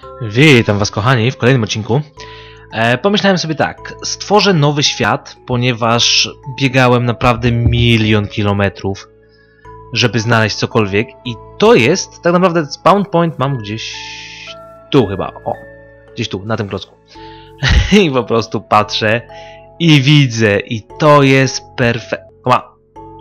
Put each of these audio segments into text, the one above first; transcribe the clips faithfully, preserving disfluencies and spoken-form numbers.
Witam was, kochani, w kolejnym odcinku. E, pomyślałem sobie tak, stworzę nowy świat, ponieważ biegałem naprawdę milion kilometrów, żeby znaleźć cokolwiek. I to jest, tak naprawdę spawn point mam gdzieś tu chyba, o, gdzieś tu, na tym klocku. I po prostu patrzę i widzę, i to jest perfekt. Koma.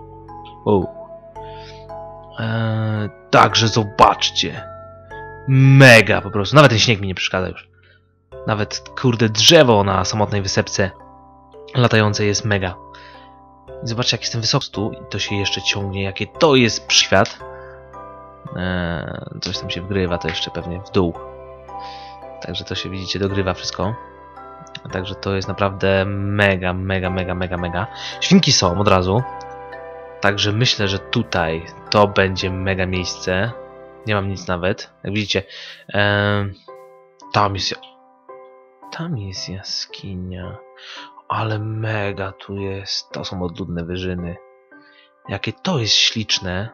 E, także zobaczcie. Mega po prostu. Nawet ten śnieg mi nie przeszkadza już. Nawet, kurde, drzewo na samotnej wysepce latające jest mega. I zobaczcie, jak jestem wysoko i to się jeszcze ciągnie. Jakie to jest świat. Eee, coś tam się wgrywa, to jeszcze pewnie w dół. Także to się, widzicie, dogrywa wszystko. Także to jest naprawdę mega, mega, mega, mega, mega. Świnki są od razu. Także myślę, że tutaj to będzie mega miejsce. Nie mam nic nawet. Jak widzicie, e, tam jest... Tam jest jaskinia. Ale mega tu jest. To są odludne wyżyny. Jakie to jest śliczne.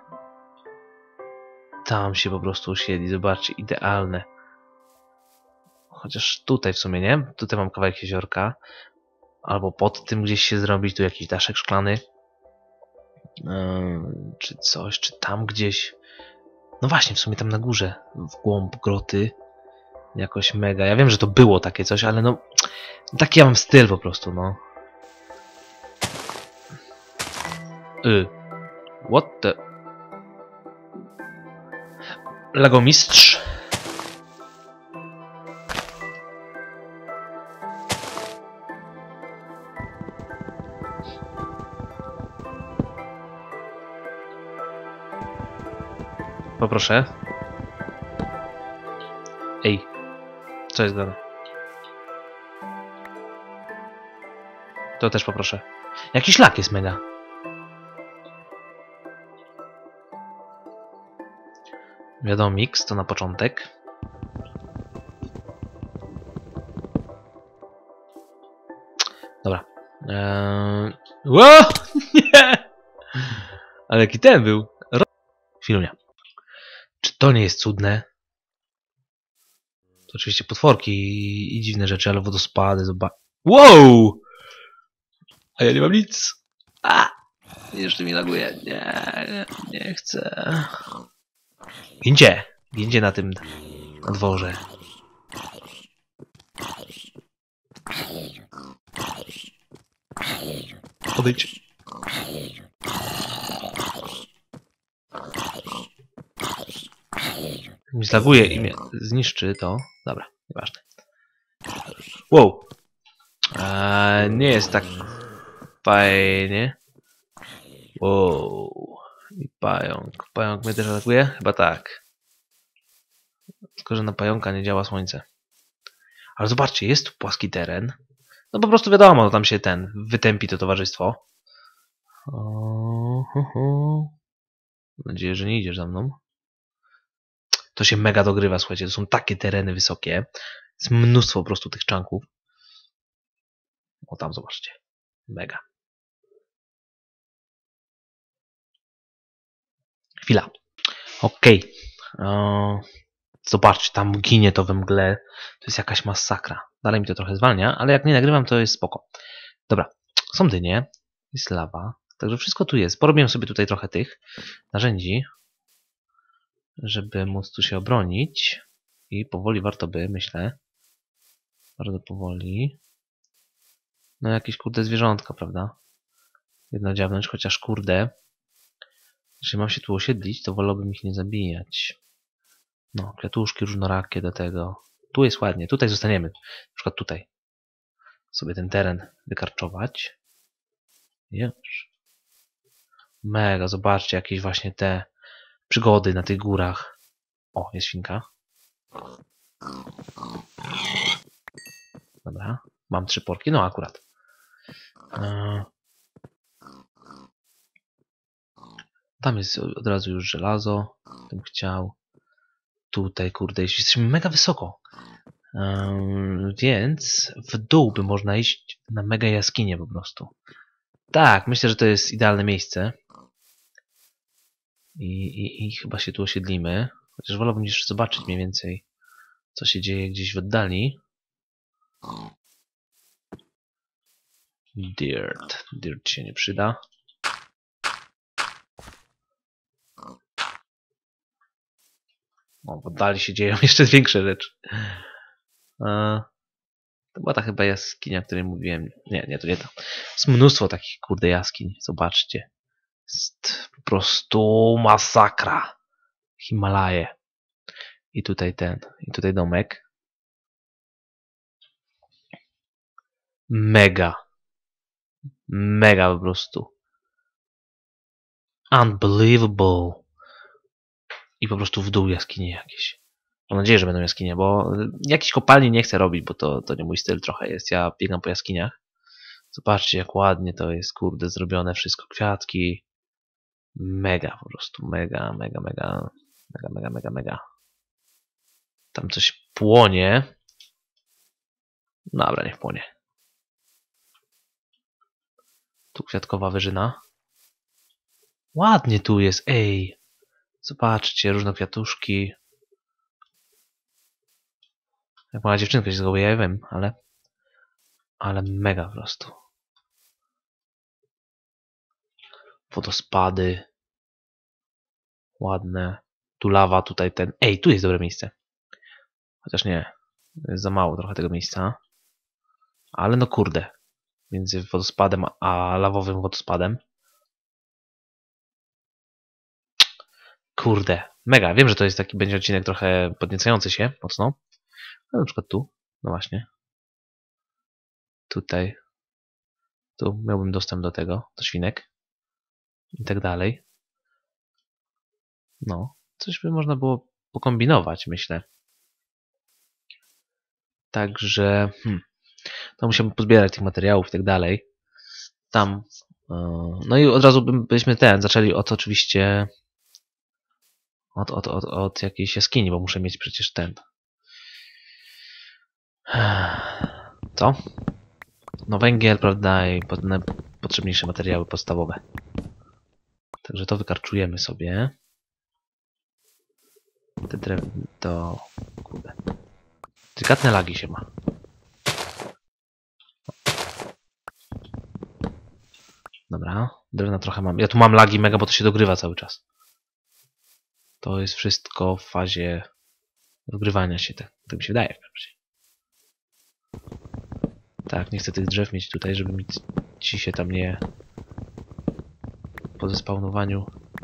Tam się po prostu usiedli. Zobaczcie, idealne. Chociaż tutaj w sumie, nie? Tutaj mam kawałek jeziorka. Albo pod tym gdzieś się zrobić. Tu jakiś daszek szklany. E, czy coś, czy tam gdzieś... No właśnie, w sumie tam na górze, w głąb groty, jakoś mega. Ja wiem, że to było takie coś, ale no, taki ja mam styl po prostu, no. Y. What the... Legomistrz. Poproszę. Ej. Co jest grane? To też poproszę. Jakiś szlak jest mega. Wiadomo, mix to na początek. Dobra. Eee... Ło! Nie! Ale jaki ten był? Ro... Chwilunia. Czy to nie jest cudne? To oczywiście potworki i, i dziwne rzeczy, ale wodospady, zobacz. Wow! A ja nie mam nic. A! Jeszcze mi laguje. Nie, nie, nie chcę. Gindzie! Gindzie na tym, na dworze. Odejdź. Mi zlaguje i mnie zniszczy to. Dobra, nieważne. Wow! Eee, nie jest tak fajnie. Wow. I pająk. Pająk mnie też atakuje? Chyba tak. Tylko, że na pająka nie działa słońce. Ale zobaczcie, jest tu płaski teren. No po prostu wiadomo, tam się ten wytępi to towarzystwo. O, ho, ho. Mam nadzieję, że nie idziesz za mną. To się mega dogrywa, słuchajcie, to są takie tereny wysokie. Jest mnóstwo po prostu tych czanków. O, tam zobaczcie. Mega. Chwila. Okej. Okay. Zobaczcie, tam ginie to we mgle. To jest jakaś masakra. Dalej mi to trochę zwalnia, ale jak nie nagrywam, to jest spoko. Dobra. Są dynie. Jest lawa. Także wszystko tu jest. Porobiłem sobie tutaj trochę tych narzędzi, żeby móc tu się obronić. I powoli warto by, myślę. Bardzo powoli. No jakieś kurde zwierzątka, prawda? Jedna dziabnąć, chociaż kurde. Jeśli mam się tu osiedlić, to wolałbym ich nie zabijać. No, kwiatuszki różnorakie do tego. Tu jest ładnie, tutaj zostaniemy. Na przykład tutaj. Sobie ten teren wykarczować. Już. Mega, zobaczcie jakieś właśnie te przygody na tych górach. O, jest świnka. Dobra, mam trzy porki, no akurat. Eee... Tam jest od razu już żelazo. Bym chciał. Tutaj, kurde, jesteśmy mega wysoko. Eee, więc w dół by można iść na mega jaskinię po prostu. Tak, myślę, że to jest idealne miejsce. I, i, i chyba się tu osiedlimy. Chociaż wolałbym jeszcze zobaczyć mniej więcej, co się dzieje gdzieś w oddali. Dirt. Dirt się nie przyda. O, w oddali się dzieją jeszcze większe rzeczy. E, to była ta chyba jaskinia, o której mówiłem. Nie, nie, to nie to. Jest mnóstwo takich kurde jaskiń. Zobaczcie. Jest po prostu masakra. Himalaje. I tutaj ten. I tutaj domek. Mega. Mega po prostu. Unbelievable. I po prostu w dół jaskinie jakieś. Mam nadzieję, że będą jaskinie, bo jakiś kopalni nie chcę robić, bo to, to nie mój styl trochę jest. Ja biegam po jaskiniach. Zobaczcie, jak ładnie to jest, kurde, zrobione wszystko. Kwiatki. Mega po prostu. Mega, mega, mega. Mega, mega, mega, mega. Tam coś płonie. Dobra, niech płonie. Tu kwiatkowa wyżyna. Ładnie tu jest, ej. Zobaczcie, różne kwiatuszki. Jak mała dziewczynka się zachowuje, ja wiem, ale... Ale mega po prostu. Wodospady. Ładne. Tu lawa, tutaj ten... Ej, tu jest dobre miejsce. Chociaż nie. Jest za mało trochę tego miejsca. Ale no kurde. Między wodospadem a lawowym wodospadem. Kurde. Mega. Wiem, że to jest taki będzie odcinek trochę podniecający się mocno. No, na przykład tu. No właśnie. Tutaj. Tu miałbym dostęp do tego. Do świnek. I tak dalej. No. Coś by można było pokombinować, myślę. Także... Hmm. To musiałbym pozbierać tych materiałów i tak dalej. Tam. No i od razu byśmy ten, zaczęli od oczywiście od, od, od, od jakiejś jaskini, bo muszę mieć przecież ten. Co? No węgiel, prawda, i potrzebniejsze materiały podstawowe. Także to wykarczujemy sobie. Te drew... to... kurde. Delikatne lagi się ma. Dobra, drewna trochę mam. Ja tu mam lagi mega, bo to się dogrywa cały czas. To jest wszystko w fazie dogrywania się. Tak, tak mi się wydaje. Tak, nie chcę tych drzew mieć tutaj, żeby mi ci się tam nie... po zespawnowaniu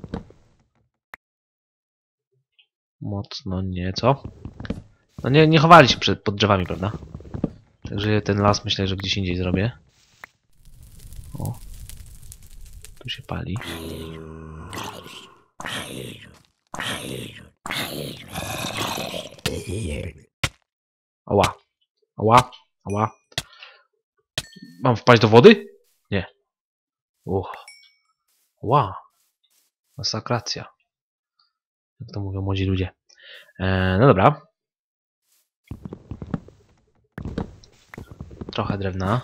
mocno nieco. No nie, nie chowali się przed, pod drzewami, prawda? Także ten las myślę, że gdzieś indziej zrobię. O. Tu się pali. Ała. Ała. Ała. Mam wpaść do wody? Nie. Uch. Ła. Masakracja. Jak to mówią młodzi ludzie. E, no dobra. Trochę drewna.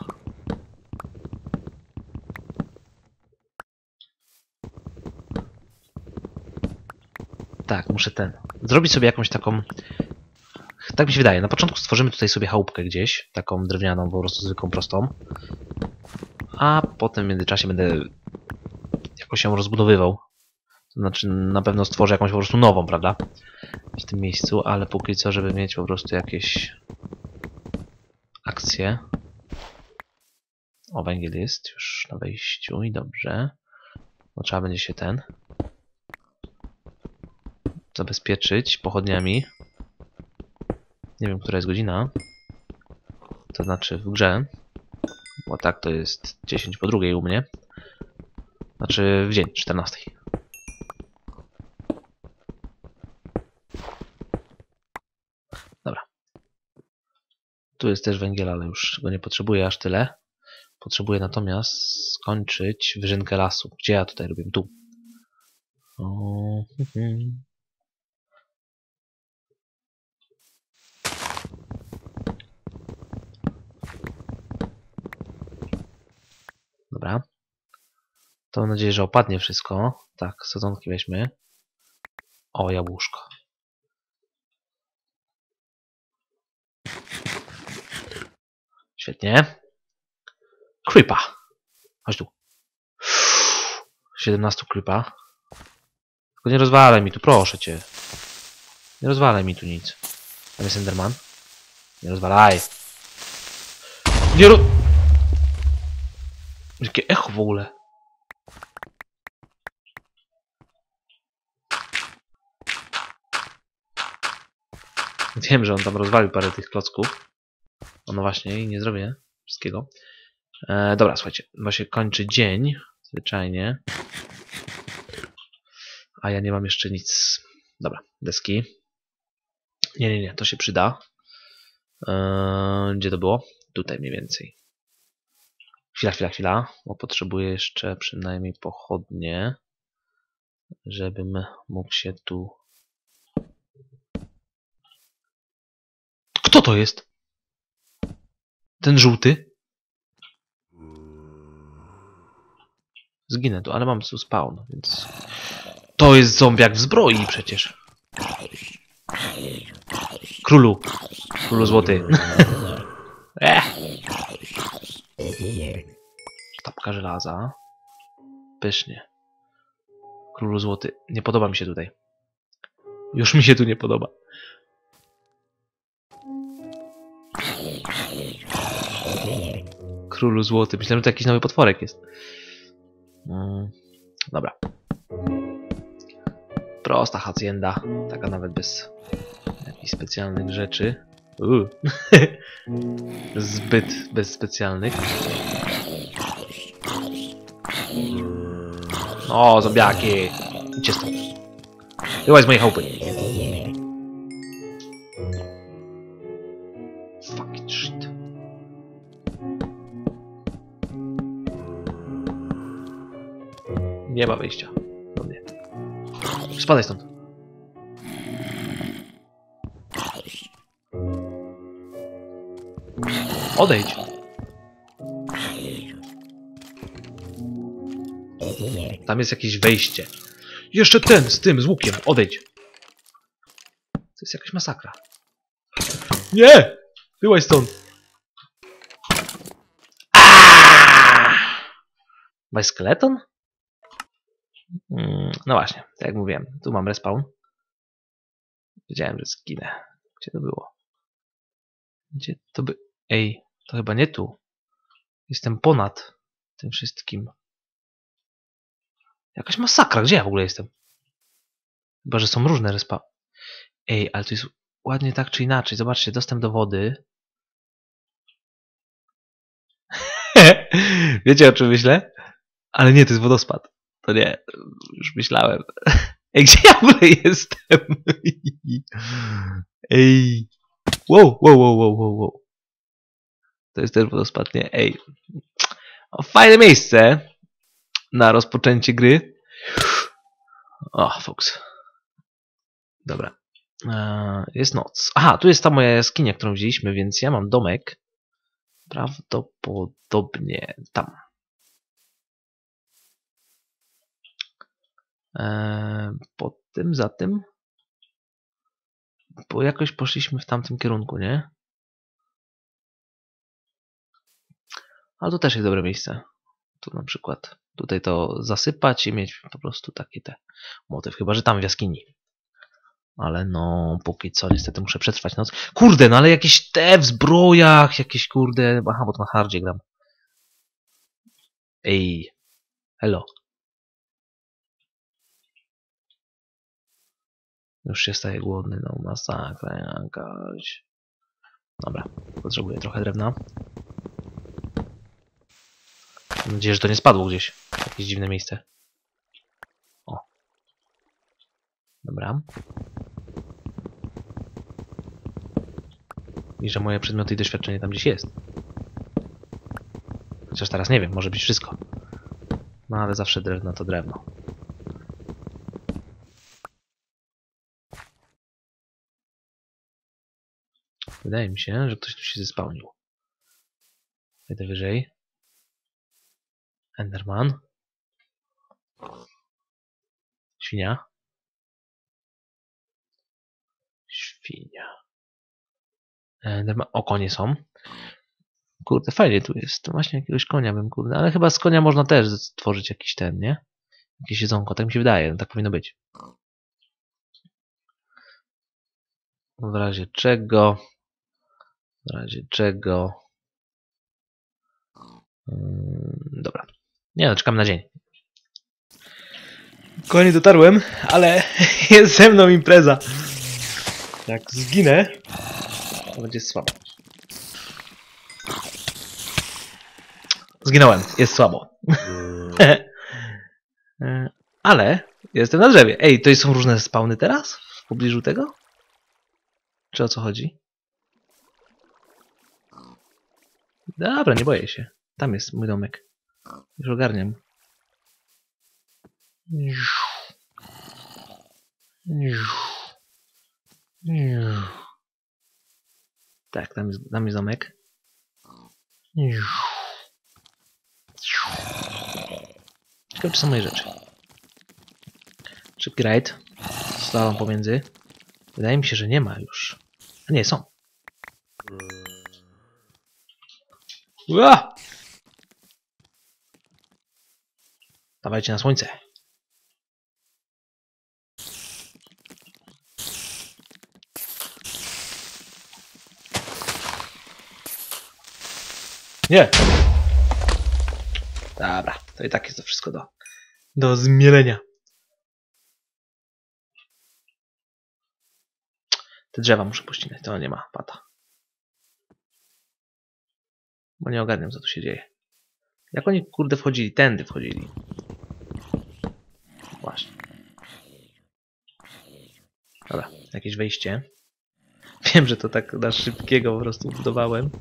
Tak, muszę ten... zrobić sobie jakąś taką... Tak mi się wydaje. Na początku stworzymy tutaj sobie chałupkę gdzieś. Taką drewnianą, po prostu zwykłą, prostą. A potem w międzyczasie będę jakoś ją rozbudowywał. To znaczy na pewno stworzę jakąś po prostu nową, prawda? W tym miejscu, ale póki co, żeby mieć po prostu jakieś akcje. O, węgiel jest już na wejściu i dobrze. No trzeba będzie się ten zabezpieczyć pochodniami. Nie wiem, która jest godzina. To znaczy w grze. Bo tak to jest dziesięć po drugiej u mnie. Znaczy w dzień, czternastej. Dobra. Tu jest też węgiel, ale już go nie potrzebuję aż tyle. Potrzebuję natomiast skończyć wyżynkę lasu. Gdzie ja tutaj robię? Tu. O, hmm. Dobra. To mam nadzieję, że opadnie wszystko. Tak, sadzonki weźmy. O, jabłuszko. Świetnie. Creepa. Chodź tu. siedemnaście creepa. Tylko nie rozwalaj mi tu, proszę cię. Nie rozwalaj mi tu nic. Tam jest Enderman. Nie rozwalaj. Nie ro... Jakie echo w ogóle. Wiem, że on tam rozwalił parę tych klocków. No właśnie, i nie zrobię wszystkiego. E, dobra, słuchajcie. Właśnie kończy dzień. Zwyczajnie. A ja nie mam jeszcze nic. Dobra, deski. Nie, nie, nie, to się przyda. Eee, gdzie to było? Tutaj mniej więcej. Chwila, chwila, chwila. Bo potrzebuję jeszcze przynajmniej pochodnie, żebym mógł się tu... Kto to jest? Ten żółty? Zginę tu, ale mam tu spawn, więc... To jest zombiak w zbroi przecież. Królu. Królu złoty. Ech. Sztabka żelaza. Pysznie. Królu złoty. Nie podoba mi się tutaj. Już mi się tu nie podoba. Królu złoty. Myślałem, że to jakiś nowy potworek jest. Mm, dobra. Prosta hacienda. Taka nawet bez jakichś specjalnych rzeczy. Uuu. Zbyt bez specjalnych. O, zombiaki. Idźcie stąd. Byłaś z mojej chałupy. Fucking shit. Nie ma wyjścia do mnie. Spadaj stąd. Odejdź. Tam jest jakieś wejście. Jeszcze ten z tym, z łukiem. Odejdź. To jest jakaś masakra. Nie! Byłaś stąd. Weź skeleton? Mm, no właśnie, tak jak mówiłem. Tu mam respawn. Wiedziałem, że zginę. Gdzie to było? Gdzie to by... Ej, to chyba nie tu. Jestem ponad tym wszystkim. Jakaś masakra. Gdzie ja w ogóle jestem? Chyba, że są różne respa... Ej, ale to jest ładnie tak czy inaczej. Zobaczcie, dostęp do wody. Wiecie, o czym myślę? Ale nie, to jest wodospad. To nie, już myślałem. Ej, gdzie ja w ogóle jestem? Ej. Wow, wow, wow, wow, wow, wow. To jest ten wodospad, nie? Ej. O, fajne miejsce na rozpoczęcie gry. O, Fox. Dobra. Eee, jest noc. Aha, tu jest ta moja jaskinia, którą wzięliśmy, więc ja mam domek. Prawdopodobnie tam. Eee, po tym, za tym. Bo jakoś poszliśmy w tamtym kierunku, nie? Ale to też jest dobre miejsce. Tu na przykład tutaj to zasypać i mieć po prostu taki te motyw. Chyba, że tam w jaskini. Ale no, póki co niestety muszę przetrwać noc. Kurde, no ale jakieś te w zbrojach, jakieś kurde... Aha, bo to na hardzie gram. Ej, hello. Już się staje głodny, no masakra jakaś. Dobra, potrzebuję trochę drewna. Mam nadzieję, że to nie spadło gdzieś. W jakieś dziwne miejsce. O. Dobra. I że moje przedmioty i doświadczenie tam gdzieś jest. Chociaż teraz nie wiem, może być wszystko. No ale zawsze drewno to drewno. Wydaje mi się, że ktoś tu się zespałnił. Idę wyżej. Enderman. Świnia. Świnia. Enderman. O, konie są. Kurde, fajnie tu jest. Właśnie jakiegoś konia bym, kurde. Ale chyba z konia można też stworzyć jakiś ten, nie? Jakieś jedzonko, tak mi się wydaje. No, tak powinno być. W razie czego... W razie czego... Hmm, dobra. Nie no, czekam na dzień. Konie dotarłem, ale jest ze mną impreza. Jak zginę, to będzie słabo. Zginąłem, jest słabo. Ale jestem na drzewie. Ej, to są różne spawny teraz? W pobliżu tego? Czy o co chodzi? Dobra, nie boję się. Tam jest mój domek. Już ogarniam. Tak, tam jest, tam jest domek. Ciekawe, czy są moje rzeczy. Szybki raid. Stałam pomiędzy. Wydaje mi się, że nie ma już. A nie, są. Ua! Dawajcie na słońce. Nie! Dobra, to i tak jest to wszystko do, do zmielenia. Te drzewa muszę pościnać, to nie ma pata. Bo nie ogarniam, co tu się dzieje. Jak oni, kurde, wchodzili? Tędy wchodzili. Właśnie. Dobra, jakieś wejście. Wiem, że to tak na szybkiego po prostu budowałem.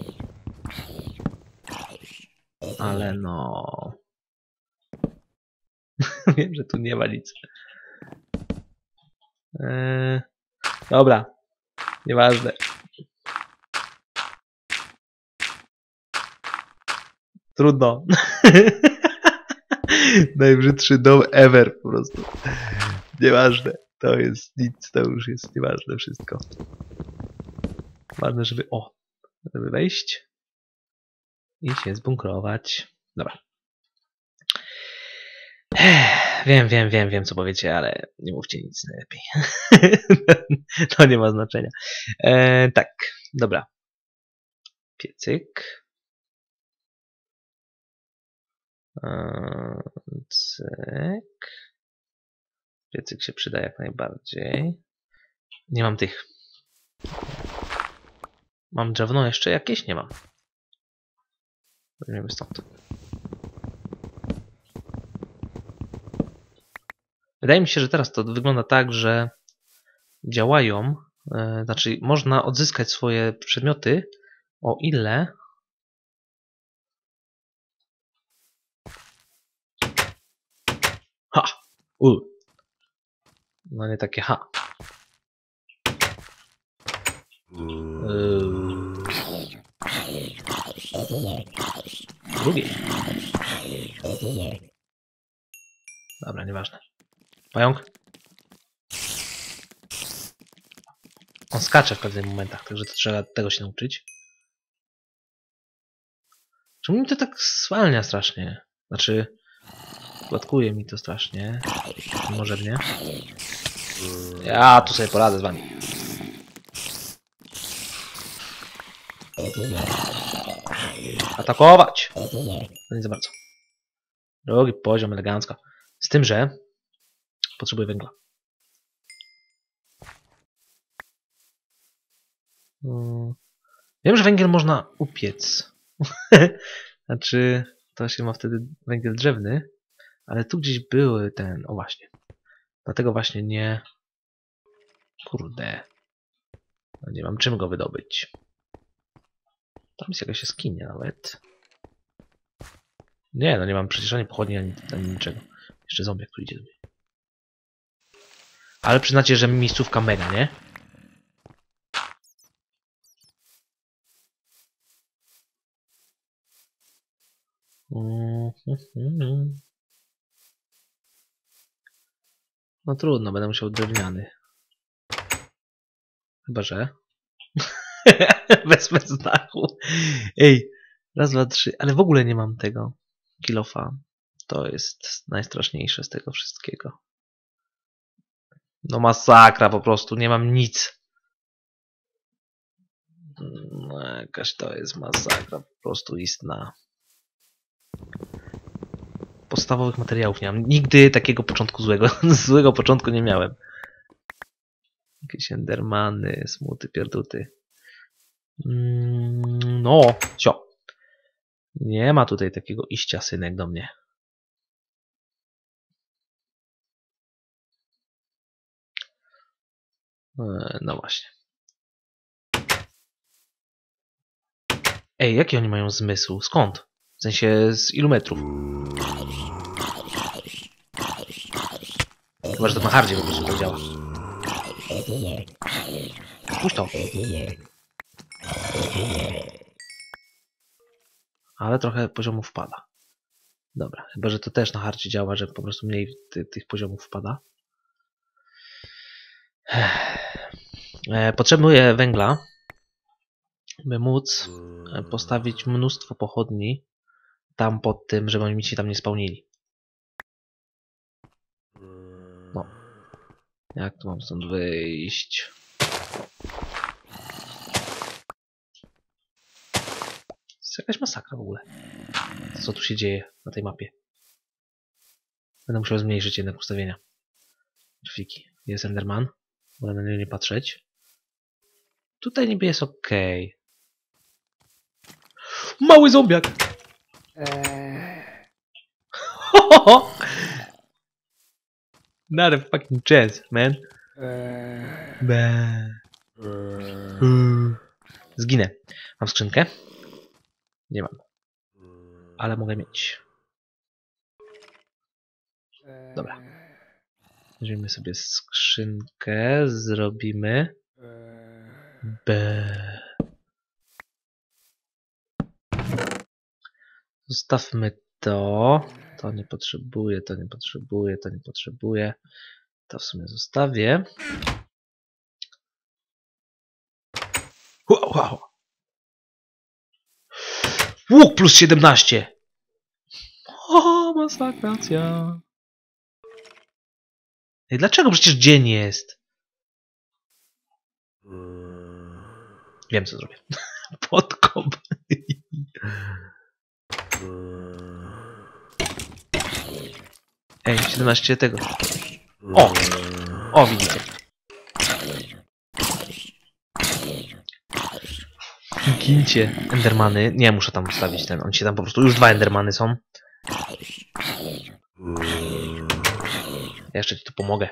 Ale no... Wiem, że tu nie ma nic. Eee... Dobra. Nieważne. Trudno. Najbrzydszy dom ever po prostu. Nieważne. To jest nic, to już jest nieważne wszystko. Ważne, żeby... O! Żeby wejść. I się zbunkrować. Dobra. Wiem, wiem, wiem, wiem co powiecie, ale nie mówcie nic najlepiej. To nie ma znaczenia. E, tak, dobra. Piecyk. E, cyk. Piecyk się przyda jak najbardziej. Nie mam tych. Mam drewno jeszcze jakieś? Nie mam. Weźmiemy stąd. Wydaje mi się, że teraz to wygląda tak, że działają, e, znaczy można odzyskać swoje przedmioty, o ile ha! U. No nie takie ha. Drugie. Dobra, nieważne. Pająk. On skacze w pewnych momentach, także to trzeba tego się nauczyć. Czemu mi to tak zwalnia strasznie? Znaczy, gładkuje mi to strasznie. Może mnie. Ja tu sobie poradzę z wami. Atakować! No nie za bardzo. Drugi poziom, elegancko. Z tym, że potrzebuję węgla. Wiem, że węgiel można upiec. Znaczy, to się ma wtedy węgiel drzewny, ale tu gdzieś były ten... O właśnie. Dlatego właśnie nie... Kurde. No nie mam czym go wydobyć. Tam jest jakaś jaskinia nawet. Nie, no nie mam przecież ani pochodni, ani, ani niczego. Jeszcze zombiak tu idzie do mnie. Ale przyznacie, że miejscówka mega, nie? No trudno, będę musiał drewniany. Chyba, że... Wezmę z dachu. Ej, raz, dwa, trzy. Ale w ogóle nie mam tego kilofa. To jest najstraszniejsze z tego wszystkiego. No masakra po prostu. Nie mam nic. No jakaś to jest masakra po prostu istna. Podstawowych materiałów nie mam. Nigdy takiego początku złego. Złego początku nie miałem. Jakieś endermany, smuty, pierduty. Mm, no, cio. Nie ma tutaj takiego iścia synek do mnie. No właśnie. Ej, jaki oni mają zmysł? Skąd? W sensie z ilu metrów? Chyba, że to na hardzie po prostu to działa. Puść to. Ale trochę poziomów wpada. Dobra, chyba, że to też na hardzie działa, że po prostu mniej ty, tych poziomów wpada. Potrzebuję węgla, by móc postawić mnóstwo pochodni tam pod tym, żeby oni mi się tam nie spełnili. No. Jak tu mam stąd wyjść? To jest jakaś masakra w ogóle. Co tu się dzieje na tej mapie? Będę musiał zmniejszyć jednak ustawienia. Grafiki. Jest Enderman. Wolę na niego nie patrzeć. Tutaj niby jest ok. Mały zombiak! Eee. Not a fucking chance, man. Eee. Zginę. Mam skrzynkę? Nie mam. Ale mogę mieć. Dobra. Weźmiemy sobie skrzynkę. Zrobimy. B. Zostawmy to. To nie potrzebuję, to nie potrzebuję, to nie potrzebuję. To w sumie zostawię. Wow, wow. Łuk plus siedemnaście. O, masakracja. Ej, dlaczego? Przecież dzień jest. Wiem, co zrobię. Podkop. Ej, siedemnaście tego. O! O, widzicie. Gincie, endermany. Nie, muszę tam ustawić ten. On się tam po prostu... Już dwa endermany są. Ja jeszcze ci tu pomogę.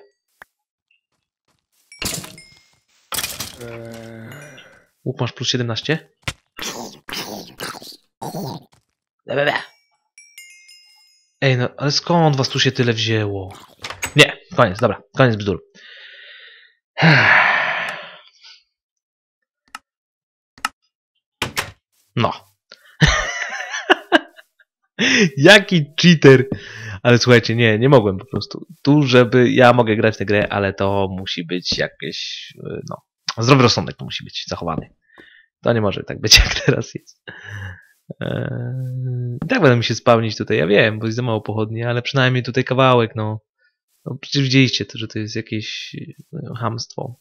Łuk masz plus siedemnaście? Ej, no, ale skąd was tu się tyle wzięło? Nie, koniec, dobra, koniec bzdur. No. Jaki cheater! Ale słuchajcie, nie, nie mogłem po prostu. Tu, żeby ja mogę grać w tę grę, ale to musi być jakieś, no, zdrowy rozsądek to musi być zachowany. To nie może tak być, jak teraz jest. Eee, tak będą mi się spełnić tutaj, ja wiem, bo jest za mało pochodni, ale przynajmniej tutaj kawałek, no. No przecież widzieliście to, że to jest jakieś no, chamstwo.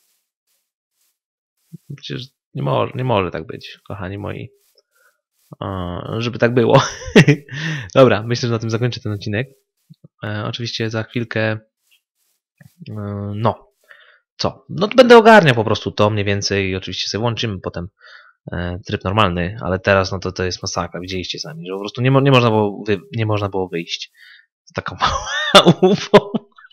Przecież nie może, nie może tak być, kochani moi. Eee, żeby tak było. Dobra, myślę, że na tym zakończę ten odcinek. Eee, oczywiście za chwilkę eee, no. Co? No to będę ogarniał po prostu to mniej więcej i oczywiście sobie włączymy potem tryb normalny, ale teraz no to to jest masakra, widzieliście sami, że po prostu nie, mo nie, można, było wy nie można było wyjść z taką małą ufą.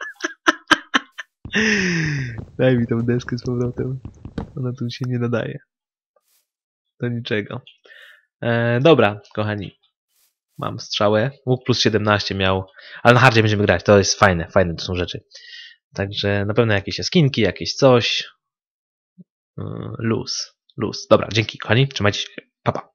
Daj mi tą deskę z powrotem, ona tu się nie nadaje do niczego. E, dobra, kochani, mam strzałę, łuk plus siedemnaście miał, ale na hardzie będziemy grać, to jest fajne, fajne to są rzeczy. Także na pewno jakieś jaskinki, jakieś coś. Luz. Luz. Dobra, dzięki kochani, trzymajcie się. Pa, pa.